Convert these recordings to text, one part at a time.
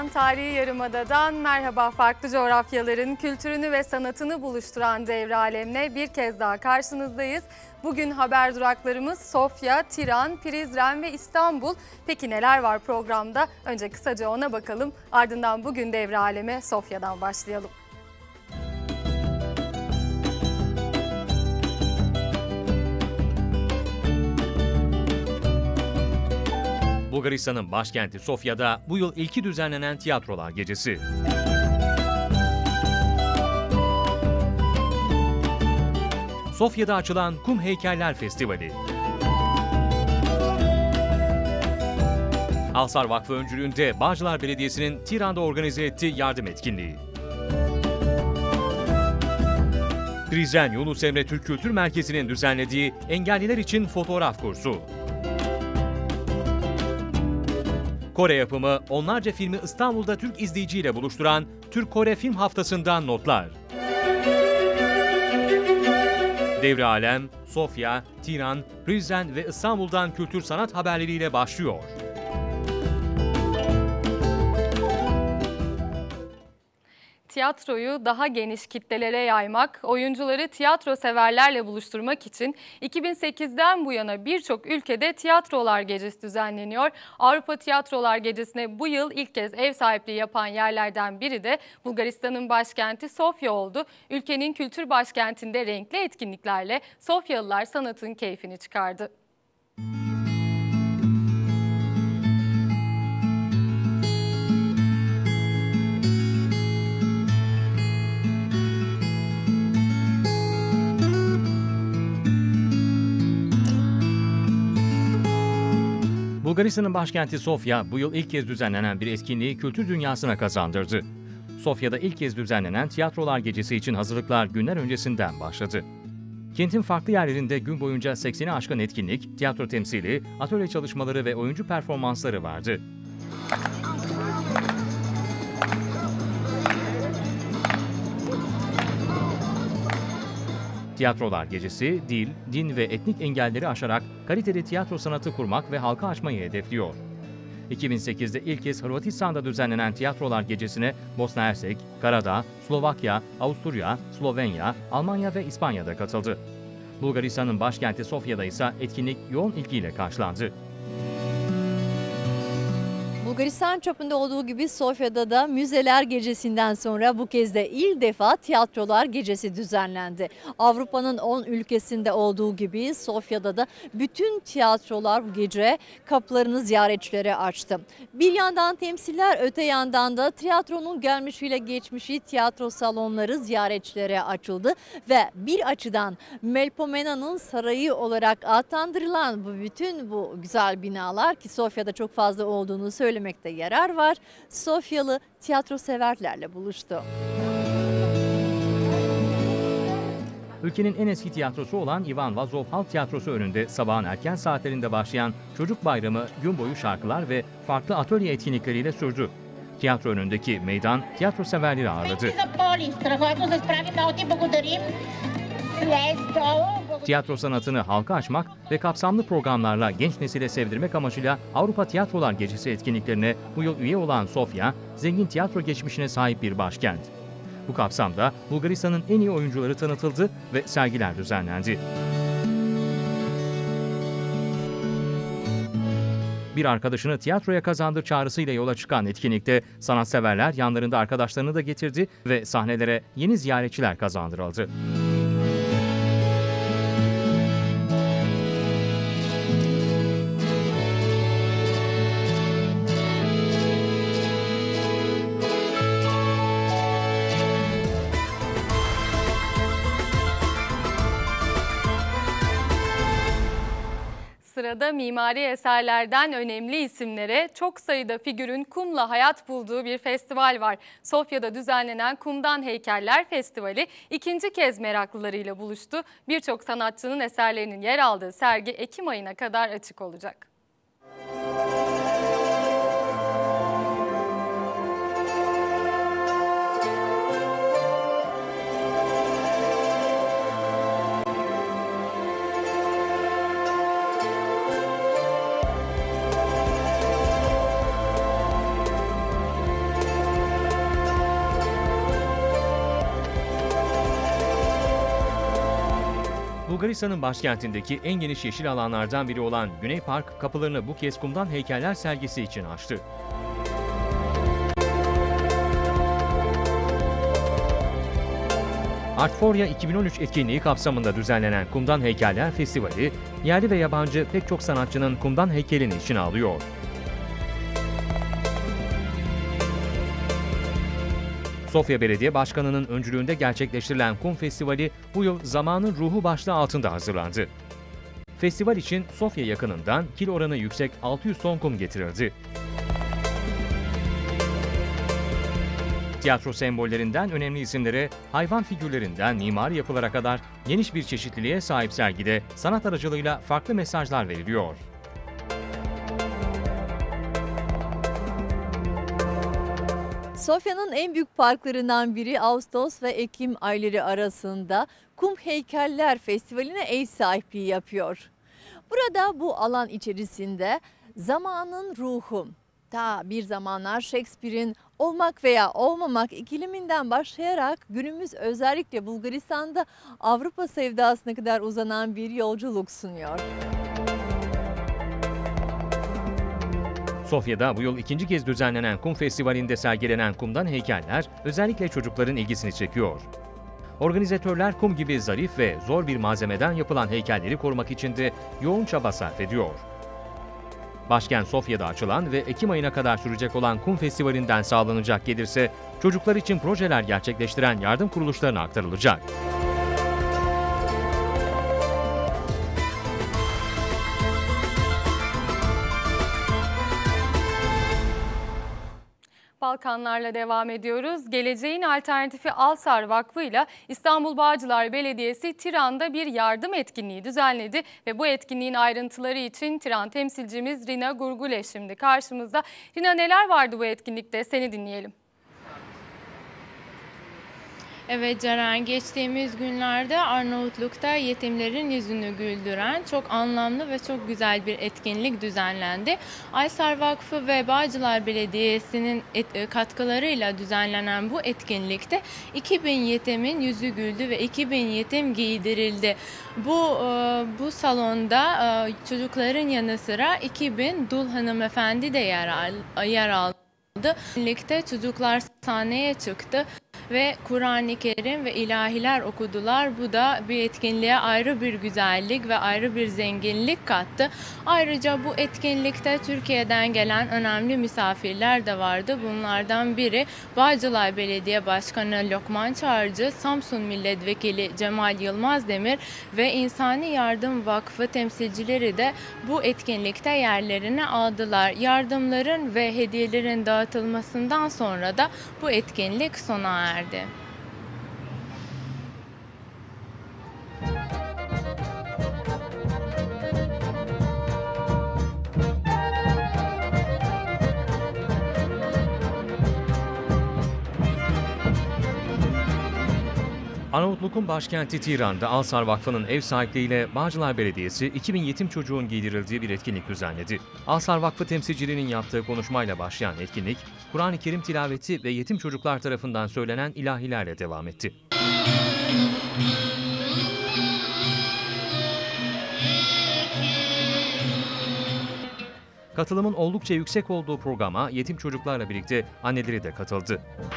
Sofya'dan, tarihi yarımadadan merhaba. Farklı coğrafyaların kültürünü ve sanatını buluşturan Devre Alem'le bir kez daha karşınızdayız. Bugün haber duraklarımız Sofya, Tiran, Prizren ve İstanbul. Peki neler var programda? Önce kısaca ona bakalım. Ardından bugün Devre Alem'e Sofya'dan başlayalım. Bulgaristan'ın başkenti Sofya'da bu yıl ilki düzenlenen Tiyatrolar Gecesi. Sofya'da açılan Kum Heykeller Festivali. Alsar Vakfı öncülüğünde Bağcılar Belediyesi'nin Tiran'da organize ettiği yardım etkinliği. Prizren Yunus Emre Türk Kültür Merkezi'nin düzenlediği engelliler için fotoğraf kursu. Kore yapımı onlarca filmi İstanbul'da Türk izleyiciyle buluşturan Türk-Kore Film Haftası'ndan notlar. Devre Alem, Sofya, Tiran, Prizren ve İstanbul'dan kültür sanat haberleriyle başlıyor. Tiyatroyu daha geniş kitlelere yaymak, oyuncuları tiyatro severlerle buluşturmak için 2008'den bu yana birçok ülkede Tiyatrolar Gecesi düzenleniyor. Avrupa Tiyatrolar Gecesi'ne bu yıl ilk kez ev sahipliği yapan yerlerden biri de Bulgaristan'ın başkenti Sofya oldu. Ülkenin kültür başkentinde renkli etkinliklerle Sofyalılar sanatın keyfini çıkardı. Bulgaristan'ın başkenti Sofya bu yıl ilk kez düzenlenen bir etkinliği kültür dünyasına kazandırdı. Sofya'da ilk kez düzenlenen Tiyatrolar Gecesi için hazırlıklar günler öncesinden başladı. Kentin farklı yerlerinde gün boyunca 80'i aşkın etkinlik, tiyatro temsili, atölye çalışmaları ve oyuncu performansları vardı. Tiyatrolar Gecesi, dil, din ve etnik engelleri aşarak kaliteli tiyatro sanatı kurmak ve halka açmayı hedefliyor. 2008'de ilk kez Hırvatistan'da düzenlenen Tiyatrolar Gecesi'ne Bosna Hersek, Karadağ, Slovakya, Avusturya, Slovenya, Almanya ve İspanya'da katıldı. Bulgaristan'ın başkenti Sofya'da ise etkinlik yoğun ilgiyle karşılandı. Bulgaristan çapında olduğu gibi Sofya'da da Müzeler Gecesi'nden sonra bu kez de ilk defa Tiyatrolar Gecesi düzenlendi. Avrupa'nın 10 ülkesinde olduğu gibi Sofya'da da bütün tiyatrolar bu gece kapılarını ziyaretçilere açtı. Bir yandan temsiller, öte yandan da tiyatronun gelmişiyle geçmişi tiyatro salonları ziyaretçilere açıldı ve bir açıdan Melpomena'nın sarayı olarak adlandırılan bütün bu güzel binalar, ki Sofya'da çok fazla olduğunu söylemekte yarar var, Sofyalı tiyatro severlerle buluştu. Ülkenin en eski tiyatrosu olan Ivan Vazov Halk Tiyatrosu önünde sabahın erken saatlerinde başlayan Çocuk Bayramı gün boyu şarkılar ve farklı atölye etkinlikleriyle sürdü. Tiyatro önündeki meydan tiyatro severleri ağırladı. Tiyatro sanatını halka açmak ve kapsamlı programlarla genç nesile sevdirmek amacıyla Avrupa Tiyatrolar Gecesi etkinliklerine bu yıl üye olan Sofya, zengin tiyatro geçmişine sahip bir başkent. Bu kapsamda Bulgaristan'ın en iyi oyuncuları tanıtıldı ve sergiler düzenlendi. Bir arkadaşını tiyatroya kazandır çağrısıyla yola çıkan etkinlikte sanatseverler yanlarında arkadaşlarını da getirdi ve sahnelere yeni ziyaretçiler kazandırıldı. Sırada mimari eserlerden önemli isimlere çok sayıda figürün kumla hayat bulduğu bir festival var. Sofya'da düzenlenen Kumdan Heykeller Festivali ikinci kez meraklılarıyla buluştu. Birçok sanatçının eserlerinin yer aldığı sergi Ekim ayına kadar açık olacak. Bulgaristan'ın başkentindeki en geniş yeşil alanlardan biri olan Güney Park kapılarını bu kez kumdan heykeller sergisi için açtı. Artforya 2013 etkinliği kapsamında düzenlenen Kumdan Heykeller Festivali, yerli ve yabancı pek çok sanatçının kumdan heykelini içine alıyor. Sofya Belediye Başkanı'nın öncülüğünde gerçekleştirilen Kum Festivali bu yıl Zamanın Ruhu başlığı altında hazırlandı. Festival için Sofya yakınından kilo oranı yüksek 600 ton kum getirildi. Tiyatro sembollerinden önemli isimlere, hayvan figürlerinden mimari yapılara kadar geniş bir çeşitliliğe sahip sergide sanat aracılığıyla farklı mesajlar veriliyor. Sofya'nın en büyük parklarından biri Ağustos ve Ekim ayları arasında Kum Heykeller Festivali'ne ev sahipliği yapıyor. Burada bu alan içerisinde zamanın ruhu, ta bir zamanlar Shakespeare'in olmak veya olmamak ikiliminden başlayarak günümüz özellikle Bulgaristan'da Avrupa sevdasına kadar uzanan bir yolculuk sunuyor. Sofya'da bu yıl ikinci kez düzenlenen Kum Festivali'nde sergilenen kumdan heykeller özellikle çocukların ilgisini çekiyor. Organizatörler kum gibi zarif ve zor bir malzemeden yapılan heykelleri korumak için de yoğun çaba sarf ediyor. Başkent Sofya'da açılan ve Ekim ayına kadar sürecek olan Kum Festivali'nden sağlanacak gelirse çocuklar için projeler gerçekleştiren yardım kuruluşlarına aktarılacak. Balkanlarla devam ediyoruz. Geleceğin Alternatifi Alsar Vakfı ile İstanbul Bağcılar Belediyesi Tiran'da bir yardım etkinliği düzenledi ve bu etkinliğin ayrıntıları için Tiran temsilcimiz Rina Gurgule şimdi karşımızda. Rina, neler vardı bu etkinlikte? Seni dinleyelim. Evet Ceren, geçtiğimiz günlerde Arnavutluk'ta yetimlerin yüzünü güldüren çok anlamlı ve çok güzel bir etkinlik düzenlendi. Aysar Vakfı ve Bağcılar Belediyesi'nin katkılarıyla düzenlenen bu etkinlikte 2000 yetimin yüzü güldü ve 2000 yetim giydirildi. Bu salonda çocukların yanı sıra 2000 dul hanımefendi de yer aldı. Birlikte çocuklar sahneye çıktı ve Kur'an-ı Kerim ve ilahiler okudular. Bu da bir etkinliğe ayrı bir güzellik ve ayrı bir zenginlik kattı. Ayrıca bu etkinlikte Türkiye'den gelen önemli misafirler de vardı. Bunlardan biri Bağcılar Belediye Başkanı Lokman Çağrıcı, Samsun Milletvekili Cemal Yılmazdemir ve İnsani Yardım Vakfı temsilcileri de bu etkinlikte yerlerini aldılar. Yardımların ve hediyelerin dağıtılmasından sonra da bu etkinlik sona erdi. Arnavutluk'un başkenti Tiran'da Alsar Vakfı'nın ev sahipliğiyle Bağcılar Belediyesi 2000 yetim çocuğun giydirildiği bir etkinlik düzenledi. Alsar Vakfı temsilcilerinin yaptığı konuşmayla başlayan etkinlik, Kur'an-ı Kerim tilaveti ve yetim çocuklar tarafından söylenen ilahilerle devam etti. Katılımın oldukça yüksek olduğu programa yetim çocuklarla birlikte anneleri de katıldı.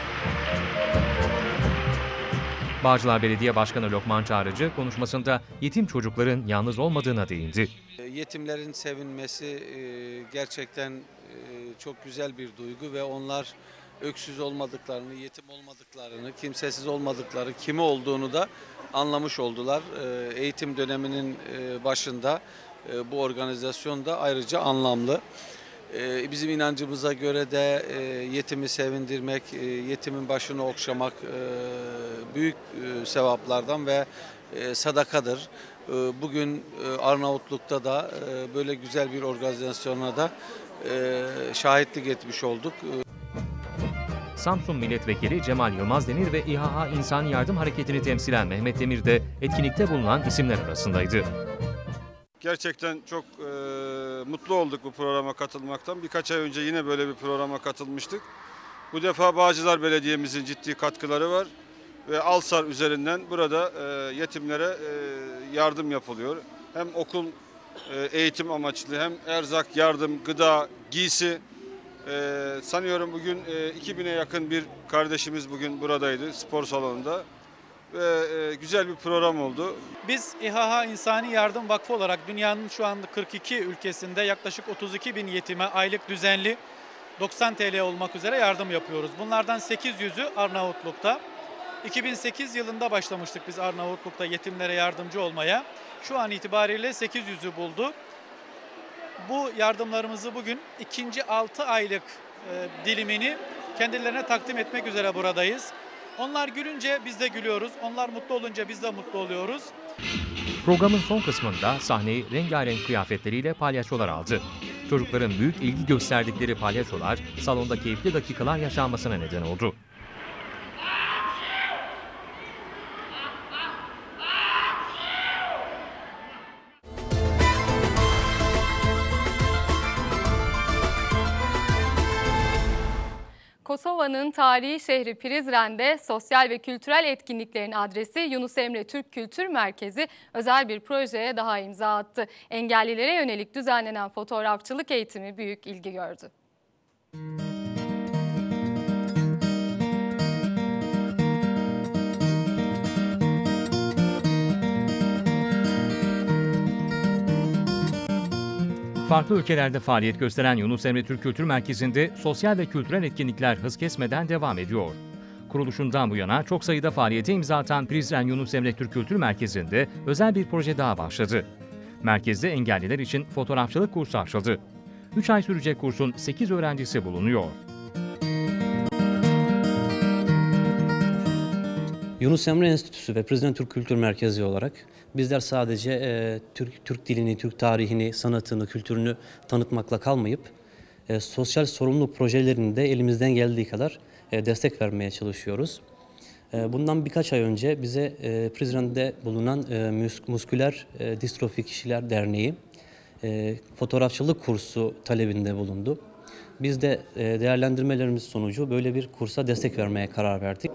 Bağcılar Belediye Başkanı Lokman Çağrıcı konuşmasında yetim çocukların yalnız olmadığına değindi. Yetimlerin sevinmesi gerçekten çok güzel bir duygu ve onlar öksüz olmadıklarını, yetim olmadıklarını, kimsesiz olmadıkları, kimi olduğunu da anlamış oldular. Eğitim döneminin başında bu organizasyon da ayrıca anlamlı. Bizim inancımıza göre de yetimi sevindirmek, yetimin başını okşamak büyük sevaplardan ve sadakadır. Bugün Arnavutluk'ta da böyle güzel bir organizasyona da şahitlik etmiş olduk. Samsun Milletvekili Cemal Yılmazdemir ve İHA İnsani Yardım Hareketi'ni temsilen Mehmet Demir de etkinlikte bulunan isimler arasındaydı. Gerçekten çok mutlu olduk bu programa katılmaktan. Birkaç ay önce yine böyle bir programa katılmıştık. Bu defa Bağcılar Belediye'mizin ciddi katkıları var. ve Alsar üzerinden burada yetimlere yardım yapılıyor. Hem okul eğitim amaçlı hem erzak, yardım, gıda, giysi. Sanıyorum bugün 2000'e yakın bir kardeşimiz bugün buradaydı spor salonunda. Ve güzel bir program oldu. Biz İHA İnsani Yardım Vakfı olarak dünyanın şu anda 42 ülkesinde yaklaşık 32 bin yetime aylık düzenli 90 TL olmak üzere yardım yapıyoruz. Bunlardan 800'ü Arnavutluk'ta. 2008 yılında başlamıştık biz Arnavutluk'ta yetimlere yardımcı olmaya. Şu an itibariyle 800'ü buldu. Bu yardımlarımızı bugün ikinci 6 aylık dilimini kendilerine takdim etmek üzere buradayız. Onlar gülünce biz de gülüyoruz. Onlar mutlu olunca biz de mutlu oluyoruz. Programın son kısmında sahneyi rengarenk kıyafetleriyle palyaçolar aldı. Çocukların büyük ilgi gösterdikleri palyaçolar salonda keyifli dakikalar yaşanmasına neden oldu. Kosova'nın tarihi şehri Prizren'de sosyal ve kültürel etkinliklerin adresi Yunus Emre Türk Kültür Merkezi özel bir projeye daha imza attı. Engellilere yönelik düzenlenen fotoğrafçılık eğitimi büyük ilgi gördü. Farklı ülkelerde faaliyet gösteren Yunus Emre Türk Kültür Merkezi'nde sosyal ve kültürel etkinlikler hız kesmeden devam ediyor. Kuruluşundan bu yana çok sayıda faaliyete imza atan Prizren Yunus Emre Türk Kültür Merkezi'nde özel bir proje daha başladı. Merkezde engelliler için fotoğrafçılık kursu açıldı. 3 ay sürecek kursun 8 öğrencisi bulunuyor. Yunus Emre Enstitüsü ve Prizren Türk Kültür Merkezi olarak bizler sadece Türk dilini, Türk tarihini, sanatını, kültürünü tanıtmakla kalmayıp sosyal sorumluluk projelerinde elimizden geldiği kadar destek vermeye çalışıyoruz. Bundan birkaç ay önce bize Prizren'de bulunan Musküler Distrofi Kişiler Derneği fotoğrafçılık kursu talebinde bulundu. Biz de değerlendirmelerimiz sonucu böyle bir kursa destek vermeye karar verdik.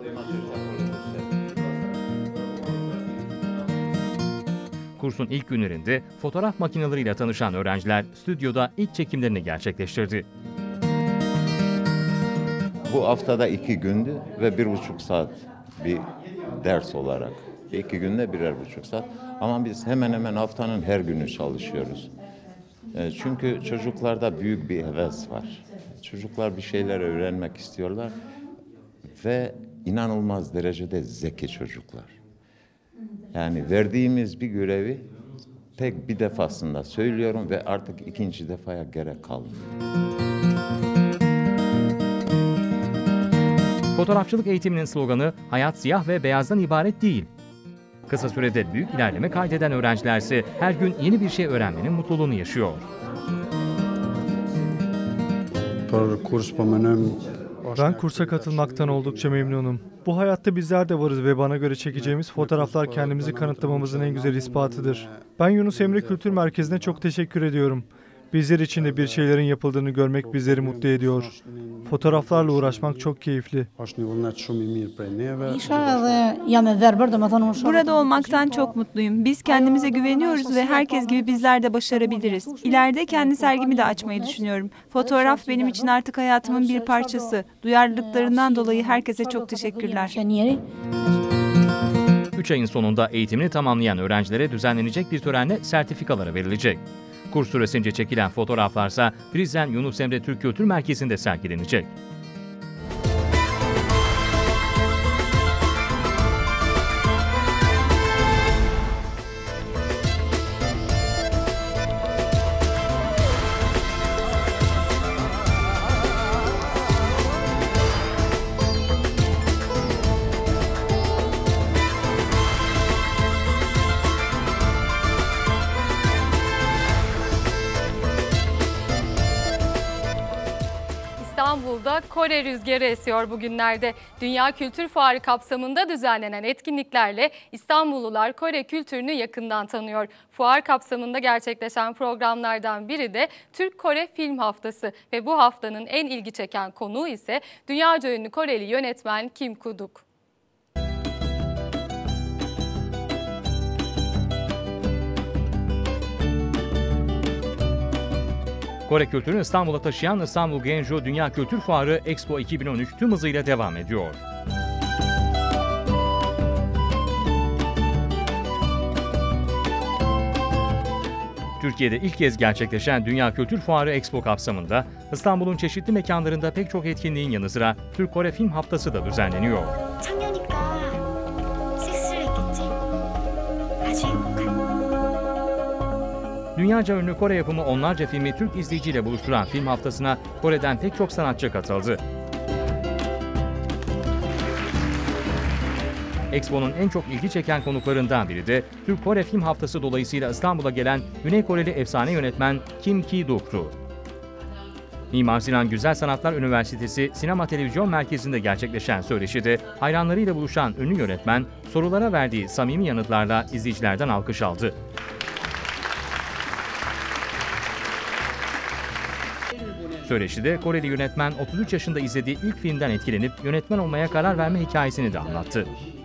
Kursun ilk günlerinde fotoğraf makineleriyle tanışan öğrenciler stüdyoda ilk çekimlerini gerçekleştirdi. Bu haftada 2 gündü ve 1,5 saat bir ders olarak. 2 günde 1,5 saat. Ama biz hemen hemen haftanın her günü çalışıyoruz. Çünkü çocuklarda büyük bir heves var. Çocuklar bir şeyler öğrenmek istiyorlar ve inanılmaz derecede zeki çocuklar. Yani verdiğimiz bir görevi tek bir defasında söylüyorum ve artık ikinci defaya gerek kalmıyor. Fotoğrafçılık eğitiminin sloganı "Hayat siyah ve beyazdan ibaret değil." Kısa sürede büyük ilerleme kaydeden öğrencilerse her gün yeni bir şey öğrenmenin mutluluğunu yaşıyor. Ben kursa katılmaktan oldukça memnunum. Bu hayatta bizler de varız ve bana göre çekeceğimiz fotoğraflar kendimizi kanıtlamamızın en güzel ispatıdır. Ben Yunus Emre Kültür Merkezi'ne çok teşekkür ediyorum. Bizler için de bir şeylerin yapıldığını görmek bizleri mutlu ediyor. Fotoğraflarla uğraşmak çok keyifli. Burada olmaktan çok mutluyum. Biz kendimize güveniyoruz ve herkes gibi bizler de başarabiliriz. İleride kendi sergimi de açmayı düşünüyorum. Fotoğraf benim için artık hayatımın bir parçası. Duyarlılıklarından dolayı herkese çok teşekkürler. 3 ayın sonunda eğitimini tamamlayan öğrencilere düzenlenecek bir törenle sertifikaları verilecek. Kurs süresince çekilen fotoğraflarsa Prizren Yunus Emre Türk Kültür Merkezi'nde sergilenecek. İstanbul'da Kore rüzgarı esiyor bugünlerde. Dünya Kültür Fuarı kapsamında düzenlenen etkinliklerle İstanbullular Kore kültürünü yakından tanıyor. Fuar kapsamında gerçekleşen programlardan biri de Türk-Kore Film Haftası ve bu haftanın en ilgi çeken konuğu ise dünyaca ünlü Koreli yönetmen Kim Kuduk. Kore kültürünü İstanbul'a taşıyan İstanbul Genjo Dünya Kültür Fuarı Expo 2013 tüm hızıyla devam ediyor. Türkiye'de ilk kez gerçekleşen Dünya Kültür Fuarı Expo kapsamında İstanbul'un çeşitli mekanlarında pek çok etkinliğin yanı sıra Türk-Kore Film Haftası da düzenleniyor. Dünyaca ünlü Kore yapımı onlarca filmi Türk izleyiciyle buluşturan film haftasına Kore'den pek çok sanatçı katıldı. Expo'nun en çok ilgi çeken konuklarından biri de Türk-Kore Film Haftası dolayısıyla İstanbul'a gelen Güney Koreli efsane yönetmen Kim Ki-duk'tu. Mimar Sinan Güzel Sanatlar Üniversitesi Sinema Televizyon Merkezi'nde gerçekleşen söyleşide hayranlarıyla buluşan ünlü yönetmen sorulara verdiği samimi yanıtlarla izleyicilerden alkış aldı. Söyleşide Koreli yönetmen 33 yaşında izlediği ilk filmden etkilenip yönetmen olmaya karar verme hikayesini de anlattı.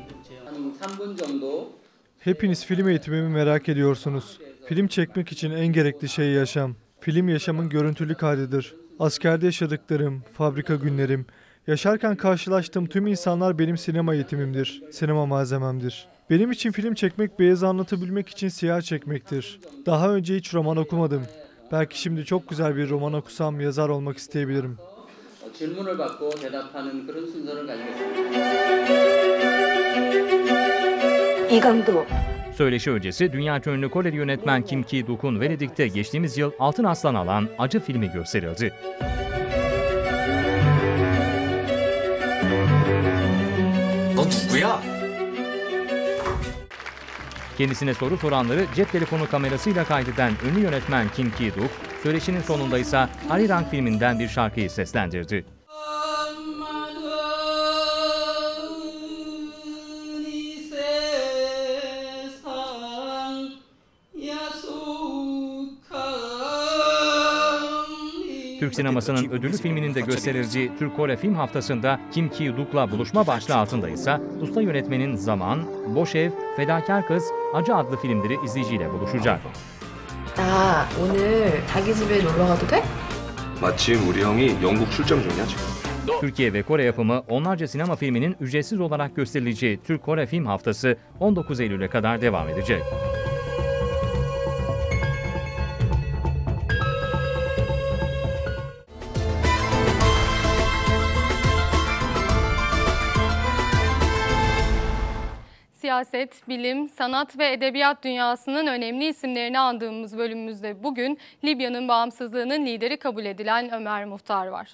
Hepiniz film eğitimimi merak ediyorsunuz. Film çekmek için en gerekli şey yaşam. Film yaşamın görüntülü kaydıdır. Askerde yaşadıklarım, fabrika günlerim, yaşarken karşılaştığım tüm insanlar benim sinema eğitimimdir, sinema malzememdir. Benim için film çekmek beyazı anlatabilmek için siyah çekmektir. Daha önce hiç roman okumadım. Belki şimdi çok güzel bir roman okusam yazar olmak isteyebilirim. Söyleşi öncesi dünyaca ünlü Koreli yönetmen Kim Ki-duk'un Venedik'te geçtiğimiz yıl Altın Aslan alan Acı filmi gösterildi. Kendisine soru soranları cep telefonu kamerasıyla kaydeden ünlü yönetmen Kim Ki-duk, söyleşinin sonunda ise Arirang filminden bir şarkıyı seslendirdi. Türk sinemasının ödüllü filminin de gösterildiği Türk-Kore Film Haftası'nda Kim Ki-duk'la buluşma başlığı altında ise usta yönetmenin Zaman, Boş Ev, Fedakar Kız, Acı adlı filmleri izleyiciyle buluşacak. 나 오늘 자기 집에 놀러 가도 돼? 마침 우리 형이 영국 출장 중이야 지금. Türkiye ve Kore yapımı onlarca sinema filminin ücretsiz olarak gösterileceği Türk-Kore Film Haftası 19 Eylül'e kadar devam edecek. Siyaset, bilim, sanat ve edebiyat dünyasının önemli isimlerini andığımız bölümümüzde bugün Libya'nın bağımsızlığının lideri kabul edilen Ömer Muhtar var.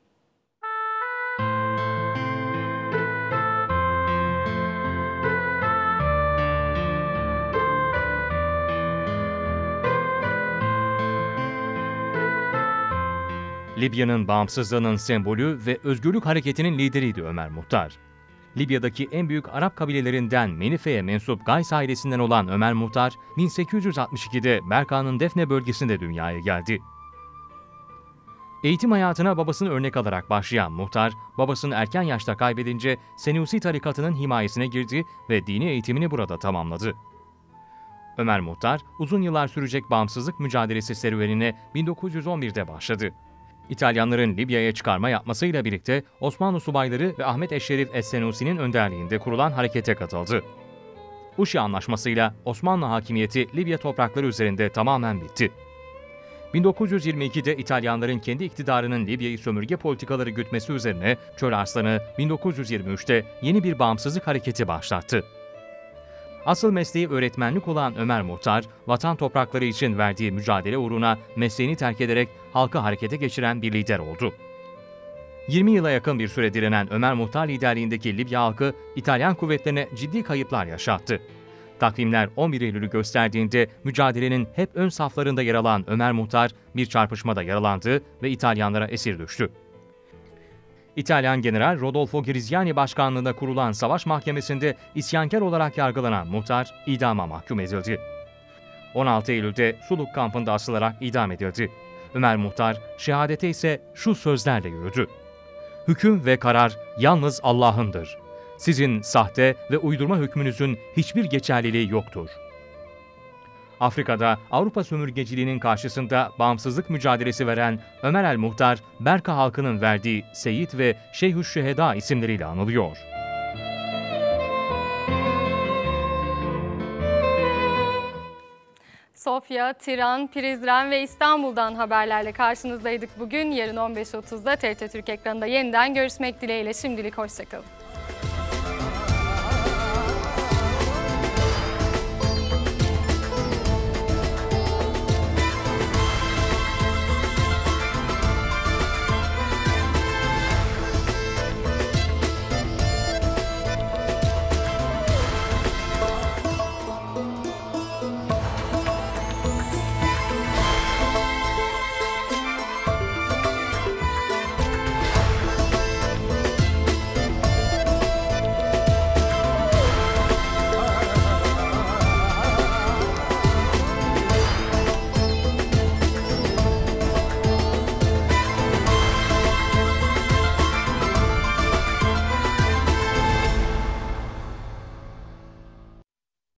Libya'nın bağımsızlığının sembolü ve özgürlük hareketinin lideriydi Ömer Muhtar. Libya'daki en büyük Arap kabilelerinden Menife'ye mensup Gays ailesinden olan Ömer Muhtar, 1862'de Berka'nın Defne bölgesinde dünyaya geldi. Eğitim hayatına babasını örnek alarak başlayan Muhtar, babasını erken yaşta kaybedince Senusi tarikatının himayesine girdi ve dini eğitimini burada tamamladı. Ömer Muhtar, uzun yıllar sürecek bağımsızlık mücadelesi serüvenine 1911'de başladı. İtalyanların Libya'ya çıkarma yapmasıyla birlikte Osmanlı subayları ve Ahmet Eşşerif Es-Senusi'nin önderliğinde kurulan harekete katıldı. Uşi Anlaşması'yla Osmanlı hakimiyeti Libya toprakları üzerinde tamamen bitti. 1922'de İtalyanların kendi iktidarının Libya'yı sömürge politikaları gütmesi üzerine Çöl Arslanı 1923'te yeni bir bağımsızlık hareketi başlattı. Asıl mesleği öğretmenlik olan Ömer Muhtar, vatan toprakları için verdiği mücadele uğruna mesleğini terk ederek halkı harekete geçiren bir lider oldu. 20 yıla yakın bir süre direnen Ömer Muhtar liderliğindeki Libya halkı, İtalyan kuvvetlerine ciddi kayıplar yaşattı. Takvimler 11 Eylül'ü gösterdiğinde mücadelenin hep ön saflarında yer alan Ömer Muhtar bir çarpışmada yaralandı ve İtalyanlara esir düştü. İtalyan General Rodolfo Griziani başkanlığında kurulan savaş mahkemesinde isyankar olarak yargılanan Muhtar idama mahkum edildi. 16 Eylül'de Suluk kampında asılarak idam edildi. Ömer Muhtar şehadete ise şu sözlerle yürüdü. Hüküm ve karar yalnız Allah'ındır. Sizin sahte ve uydurma hükmünüzün hiçbir geçerliliği yoktur. Afrika'da Avrupa sömürgeciliğinin karşısında bağımsızlık mücadelesi veren Ömer el Muhtar, Berka halkının verdiği Seyit ve Şeyhü'ş-Şüheda isimleriyle anılıyor. Sofya, Tiran, Prizren ve İstanbul'dan haberlerle karşınızdaydık bugün. Yarın 15.30'da TRT Türk ekranında yeniden görüşmek dileğiyle. Şimdilik hoşçakalın.